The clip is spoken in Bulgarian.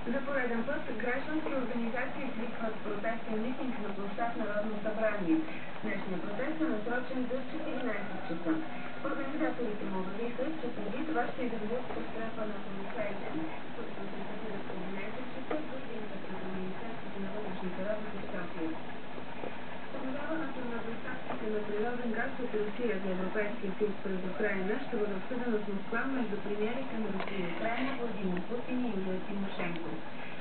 За пореден път граждански организации свикват протестен митинг на площад Народно събрание. Днешният протест е насрочен за 14 часа. Организаторите му обявиха, че преди това ще изразят подкрепа на полицаите, които се събират в 11 часа в градинката на Министерството на вътрешните работи в София. Подновяването на доставките на природен газ от Русия за Европейския съюз през Украйна ще бъде обсъдено в Москва между премиерите на Русия и Украйна Владимир Путин и Юлия Тимошенко.